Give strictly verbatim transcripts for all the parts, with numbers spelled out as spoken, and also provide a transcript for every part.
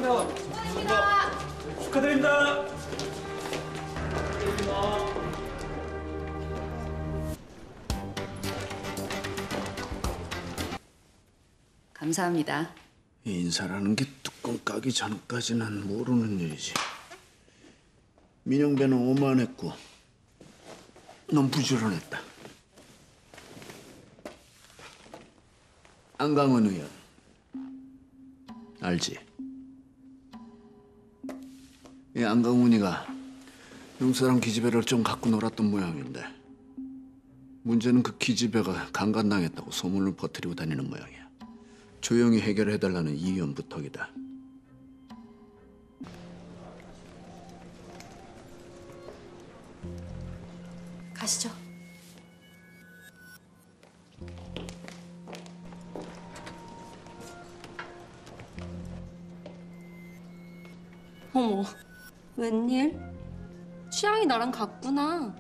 안녕하세요. 수고하십니다. 축하드립니다. 감사합니다. 인사라는 게 뚜껑 까기 전까지는 모르는 일이지. 민영배는 오만했고 넌 부지런했다. 안강원 의원 알지? 이 안강훈이가 용사랑 기집애를 좀 갖고 놀았던 모양인데 문제는 그 기집애가 강간당했다고 소문을 퍼뜨리고 다니는 모양이야. 조용히 해결해달라는 이 의원 부탁이다. 가시죠. 어머, 웬일? 취향이 나랑 같구나.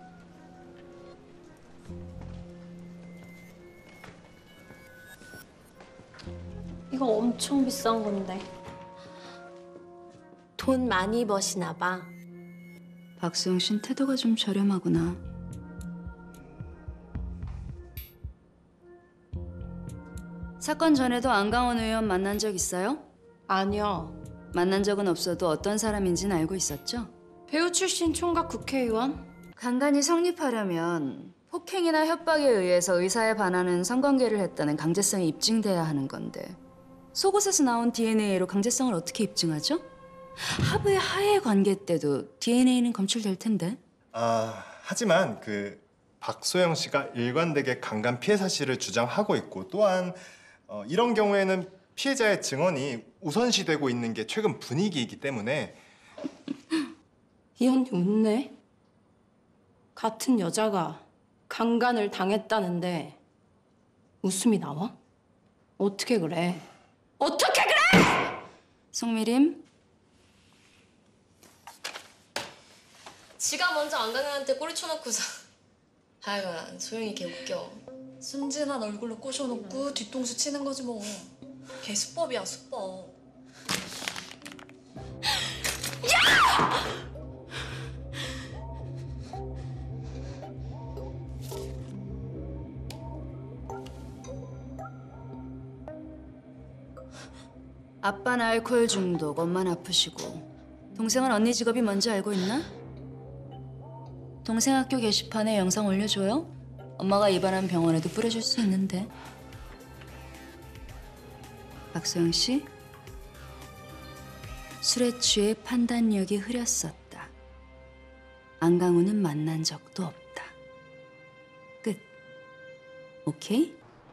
이거 엄청 비싼 건데. 돈 많이 버시나 봐. 박수영 씨는 태도가 좀 저렴하구나. 사건 전에도 안강원 의원 만난 적 있어요? 아니요. 만난 적은 없어도 어떤 사람인지는 알고 있었죠? 배우 출신 총각 국회의원? 강간이 성립하려면 폭행이나 협박에 의해서 의사에 반하는 성관계를 했다는 강제성이 입증돼야 하는 건데 속옷에서 나온 디엔에이로 강제성을 어떻게 입증하죠? 하부의 하해 관계 때도 디엔에이는 검출될 텐데. 아, 하지만 그 박소영 씨가 일관되게 강간 피해 사실을 주장하고 있고 또한 어, 이런 경우에는 피해자의 증언이 우선시되고 있는 게 최근 분위기이기 때문에. 이 언니 웃네. 같은 여자가 강간을 당했다는데 웃음이 나와? 어떻게 그래? 어떻게 그래! 송미림. 지가 먼저 안강현한테 꼬리 쳐놓고서 하여간 소영이 걔 웃겨. 순진한 얼굴로 꼬셔놓고 뒤통수 치는 거지 뭐. 걔 수법이야 수법. 야! 아빠는 알코올 중독, 엄마는 아프시고 동생은 언니 직업이 뭔지 알고 있나? 동생 학교 게시판에 영상 올려줘요? 엄마가 입원한 병원에도 뿌려줄 수 있는데. 박소영 씨, 술에 취해 판단력이 흐렸었다. 안강훈은 만난 적도 없다. 끝. 오케이?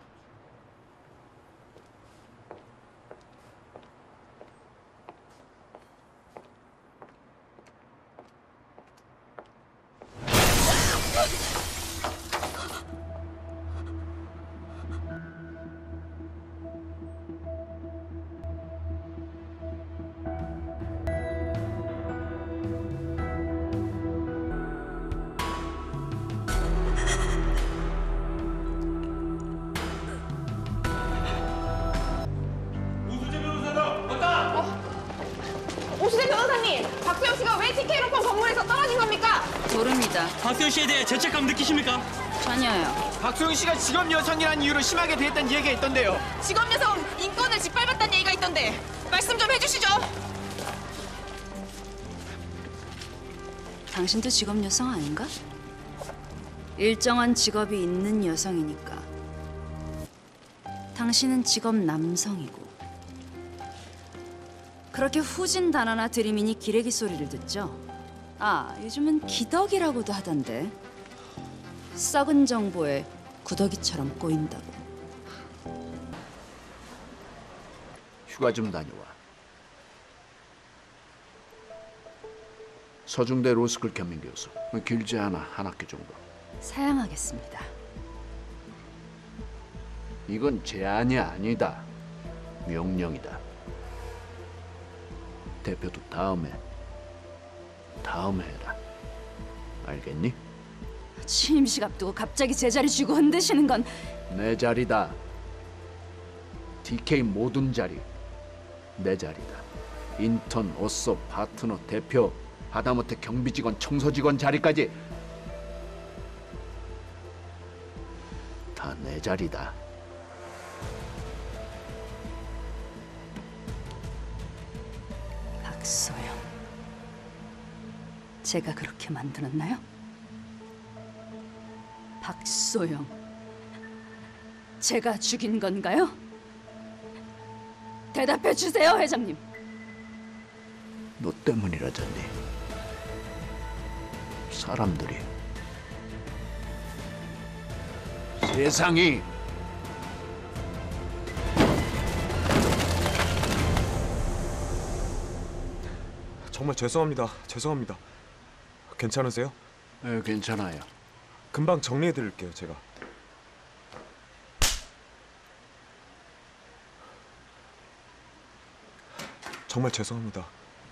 오수재 변호사님, 박소영 씨가 왜 티케이로펌 건물에서 떨어진 겁니까? 모릅니다. 박소영 씨에 대해 죄책감 느끼십니까? 전혀요. 박소영 씨가 직업 여성이라는 이유로 심하게 대했다는 얘기가 있던데요. 직업 여성 인권을 짓밟았다는 얘기가 있던데 말씀 좀 해주시죠. 당신도 직업 여성 아닌가? 일정한 직업이 있는 여성이니까. 당신은 직업 남성이고. 그렇게 후진 단어나 들이미니 기레기 소리를 듣죠? 아, 요즘은 기덕이라고도 하던데. 썩은 정보에 구더기처럼 꼬인다고. 휴가 좀 다녀와. 서중대 로스쿨 겸임 교수. 길지 않아, 한 학기 정도. 사양하겠습니다. 이건 제안이 아니다. 명령이다. 대표도 다음에, 다음에 해라. 알겠니? 취임식 앞두고 갑자기 제 자리 주고 흔드시는 건 내 자리다. 티케이 모든 자리 내 자리다. 인턴, 옷소, 파트너, 대표, 하다못해 경비직원, 청소직원 자리까지 다 내 자리다. 박소영, 제가 그렇게 만들었나요? 박소영, 제가 죽인 건가요? 대답해 주세요, 회장님. 너 때문이라잖니. 사람들이, 세상이 정말 죄송합니다. 죄송합니다. 괜찮으세요? 네, 괜찮아요. 금방 정리해 드릴게요, 제가. 정말 죄송합니다.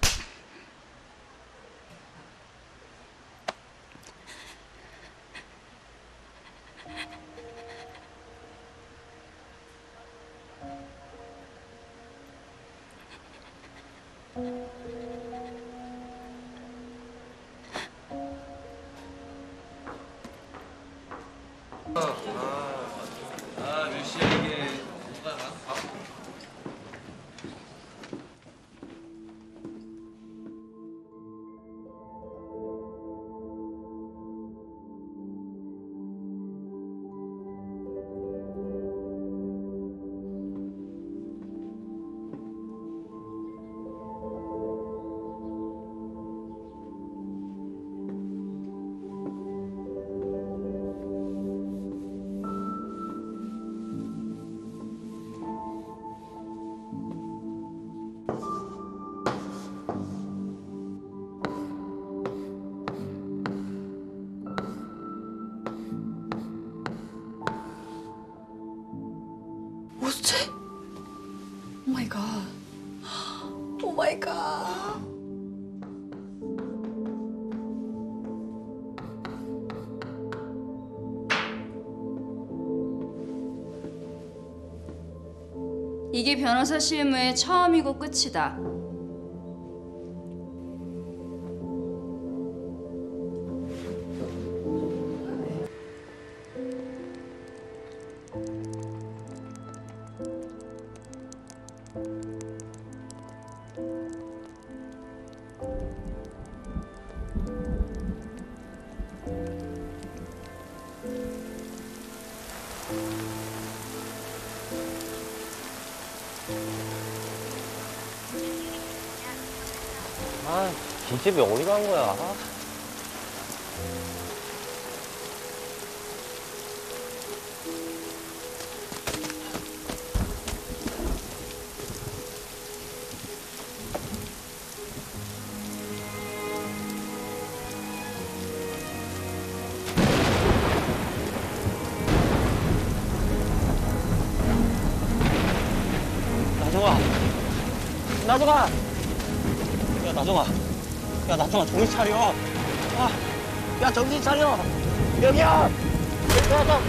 어째? 오 마이 갓. 오 마이 갓. 이게 변호사 실무의 처음이고 끝이다. 아, 김집이 어디 간 거야? 나정아! 나정아! 야, 나정아. 야, 나정아, 정신 차려. 아, 야, 정신 차려. 여기야! 나정!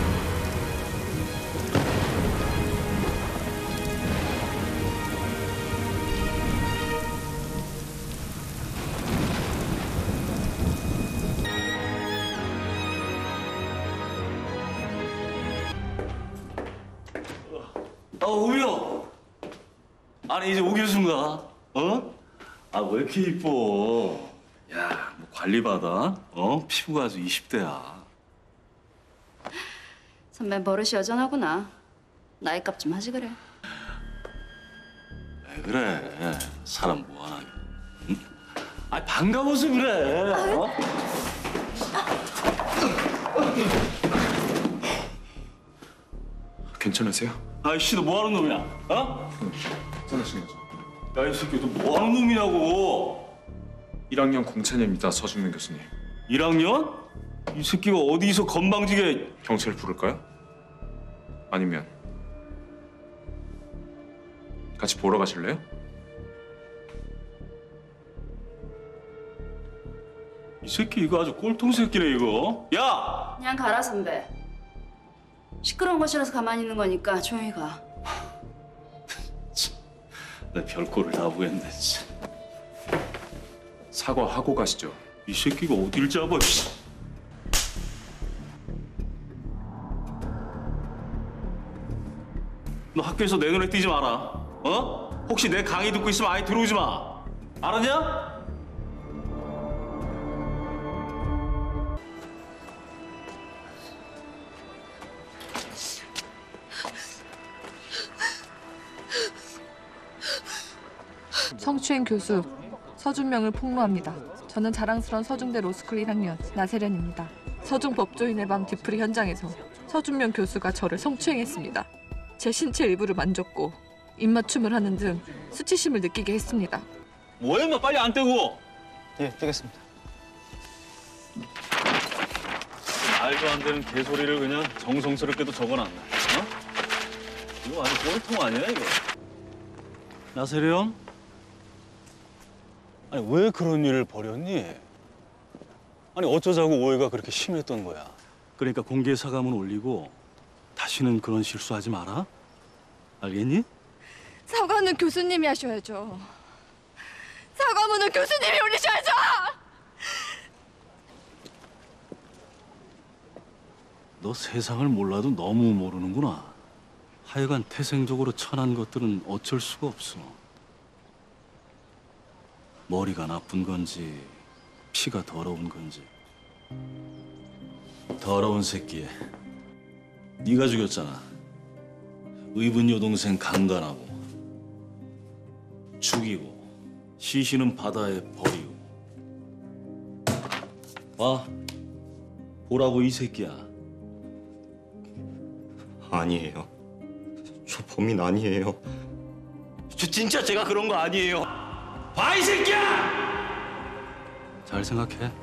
어, 우미야. 아니, 이제 오길순가? 어? 아, 왜 이렇게 이뻐? 야, 뭐 관리받아? 어? 피부가 아주 이십 대야. 선배 버릇이 여전하구나. 나이값 좀 하지 그래. 왜 그래? 사람 뭐하나. 응? 아, 반가워서 그래. 어? 괜찮으세요? 아이씨, 너 뭐하는 놈이야? 어? 괜찮으신 거죠? 야, 이 새끼, 너 뭐하는 놈이냐고? 일 학년 공찬입니다, 서중민 교수님. 일 학년? 이 새끼가 어디서 건방지게. 경찰 부를까요? 아니면 같이 보러 가실래요? 이 새끼 이거 아주 꼴통 새끼네, 이거. 야! 그냥 가라 선배. 시끄러운 곳이라서 가만히 있는 거니까 조용히 가. 내 별꼴을 다 보겠네, 진짜. 사과하고 가시죠. 이 새끼가 어딜 잡아? 씨. 너 학교에서 내 눈에 띄지 마라. 어? 혹시 내 강의 듣고 있으면 아예 들어오지 마. 알았냐? 성추행 교수 서준명을 폭로합니다. 저는 자랑스러운 서중대 로스쿨 일 학년 나세련입니다. 서중 법조인의 밤 뒤풀이 현장에서 서준명 교수가 저를 성추행했습니다. 제 신체 일부를 만졌고 입맞춤을 하는 등 수치심을 느끼게 했습니다. 뭐해 인마 빨리 안 떼고. 예, 되겠습니다. 말도 안 되는 개소리를 그냥 정성스럽게도 적어놨네. 어? 이거 아주 꼴통 아니야 이거? 나세령? 아니 왜 그런 일을 벌였니? 아니 어쩌자고 오해가 그렇게 심했던 거야? 그러니까 공개 사과문 올리고 다시는 그런 실수하지 마라. 알겠니? 사과는 교수님이 하셔야죠. 사과문은 교수님이 올리셔야죠. 너 세상을 몰라도 너무 모르는구나. 하여간 태생적으로 천한 것들은 어쩔 수가 없어. 머리가 나쁜 건지 피가 더러운 건지. 더러운 새끼. 네가 죽였잖아. 의분 여동생 강간하고 죽이고 시신은 바다에 버리고. 봐. 보라고 이 새끼야. 아니에요. 저 범인 아니에요. 저 진짜 제가 그런 거 아니에요. 봐 이 새끼야! 잘 생각해.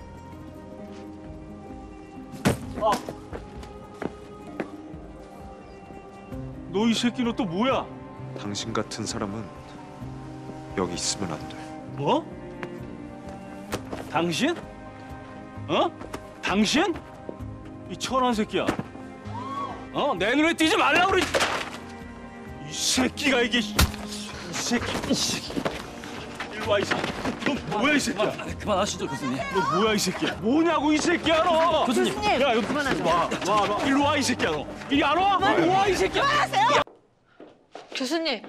아. 너 이 새끼 너 또 뭐야? 당신 같은 사람은 여기 있으면 안 돼. 뭐? 당신? 어? 당신? 이 천한 새끼야. 어? 내 눈에 띄지 말라고 그래. 이 새끼가 이게 이 새끼 이 새끼. 일로 와 이 새끼. 너 뭐야 이 새끼야? 아, 그만하시죠 교수님. 너 뭐야 이 새끼야? 뭐냐고 이 새끼야 너? 교수님. 야 여기 그만하세요. 와, 와, 와. 일로 와 이 새끼야 너. 이리 안 와? 와 이 새끼야. 그만하세요. 교수님.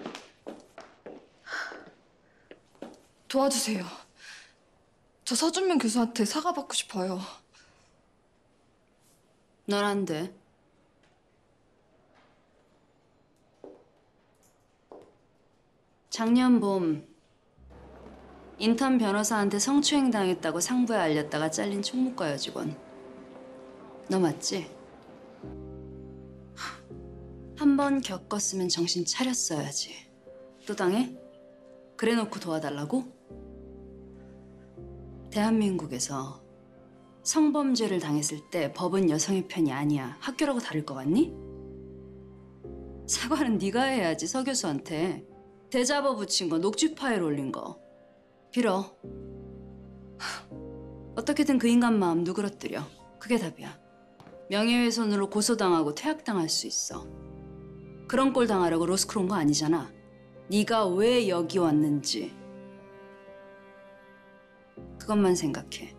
도와주세요. 저 서준명 교수한테 사과받고 싶어요. 넌 안 돼. 작년 봄 인턴 변호사한테 성추행 당했다고 상부에 알렸다가 잘린 총무과 여직원. 너 맞지? 한 번 겪었으면 정신 차렸어야지. 또 당해? 그래놓고 도와달라고? 대한민국에서 성범죄를 당했을 때 법은 여성의 편이 아니야. 학교라고 다를 것 같니? 사과는 네가 해야지, 서 교수한테. 대잡아 붙인 거, 녹취 파일 올린 거. 빌어. 어떻게든 그 인간 마음 누그러뜨려. 그게 답이야. 명예훼손으로 고소당하고 퇴학당할 수 있어. 그런 꼴 당하려고 로스쿨 온 거 아니잖아. 네가 왜 여기 왔는지. 그것만 생각해.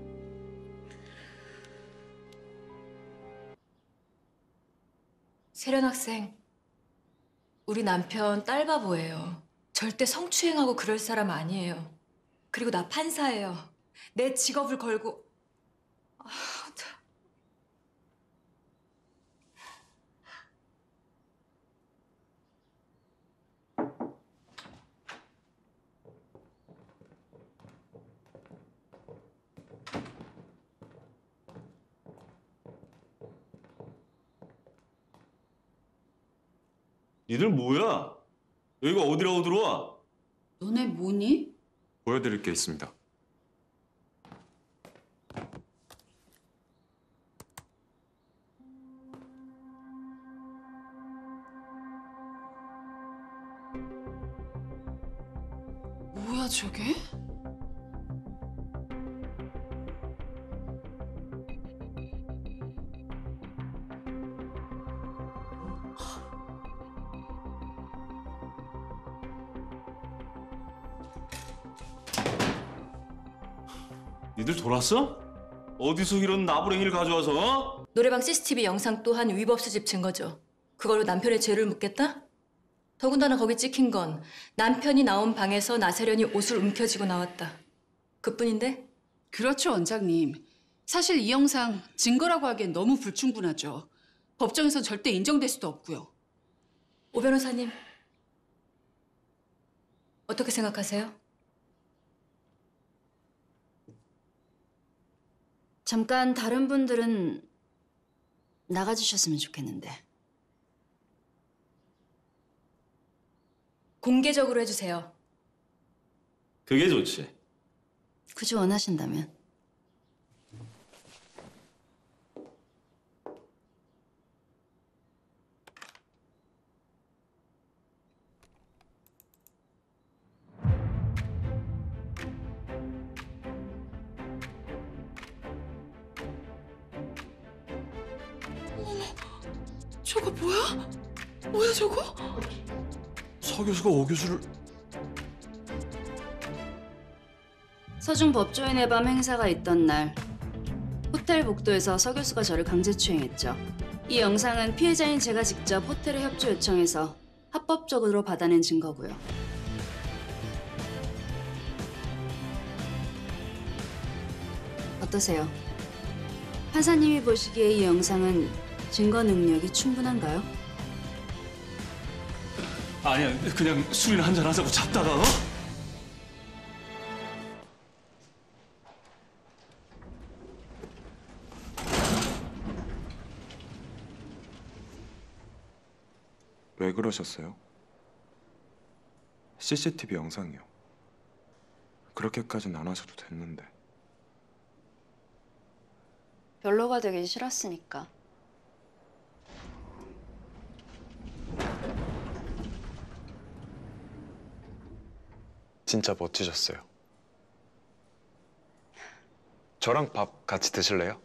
세련 학생, 우리 남편 딸바보예요. 절대 성추행하고 그럴 사람 아니에요. 그리고 나 판사예요. 내 직업을 걸고... 아, 참. 니들 뭐야? 여기가 어디라고 들어와? 너네 뭐니? 보여드릴 게 있습니다. 뭐야 저게? 니들 돌았어? 어디서 이런 나부랭이를 가져와서? 어? 노래방 씨씨티비 영상 또한 위법 수집 증거죠. 그걸로 남편의 죄를 묻겠다? 더군다나 거기 찍힌 건 남편이 나온 방에서 나세련이 옷을 움켜쥐고 나왔다. 그뿐인데? 그렇죠, 원장님. 사실 이 영상 증거라고 하기엔 너무 불충분하죠. 법정에서 절대 인정될 수도 없고요. 오 변호사님, 어떻게 생각하세요? 잠깐 다른 분들은 나가주셨으면 좋겠는데. 공개적으로 해주세요. 그게 좋지. 굳이 원하신다면. 저거 뭐야? 뭐야 저거? 서 교수가 오 교수를... 서중 법조인의 밤 행사가 있던 날 호텔 복도에서 서 교수가 저를 강제추행했죠. 이 영상은 피해자인 제가 직접 호텔에 협조 요청해서 합법적으로 받아낸 증거고요. 어떠세요? 판사님이 보시기에 이 영상은 증거 능력이 충분한가요? 아니야, 그냥 술이나 한잔 하자고 잡다가, 어? 왜 그러셨어요? 씨씨티비 영상이요. 그렇게까지는 안 하셔도 됐는데. 별로가 되기 싫었으니까. 진짜 멋지셨어요. 저랑 밥 같이 드실래요?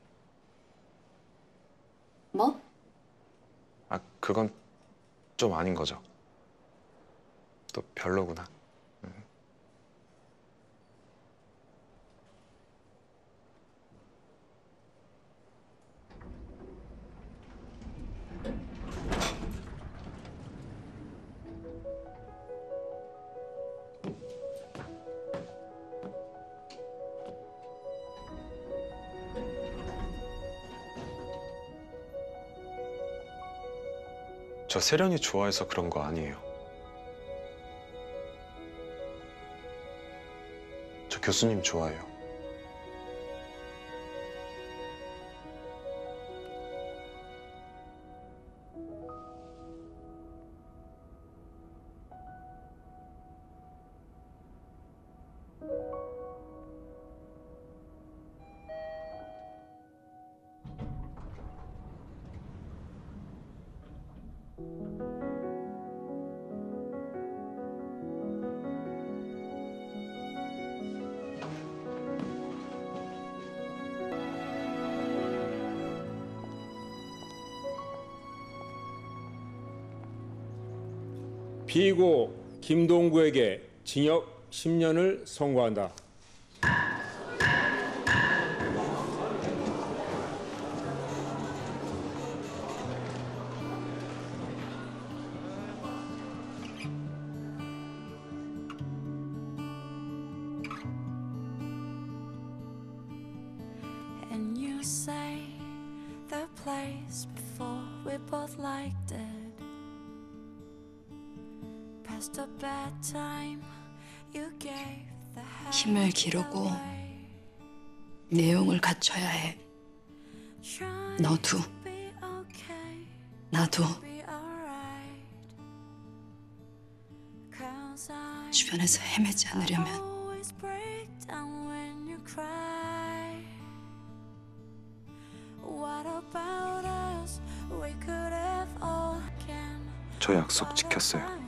뭐? 아, 그건 좀 아닌 거죠. 또 별로구나. 저 세련이 좋아해서 그런 거 아니에요. 저 교수님 좋아해요. 피고 김동구에게 징역 십 년을 선고한다. And you say the place before we both liked it. Past a bad time, you gave the 힘을 기르고 내용을 갖춰야 해. 너도 나도 주변에서 헤매지 않으려면 저 약속 지켰어요.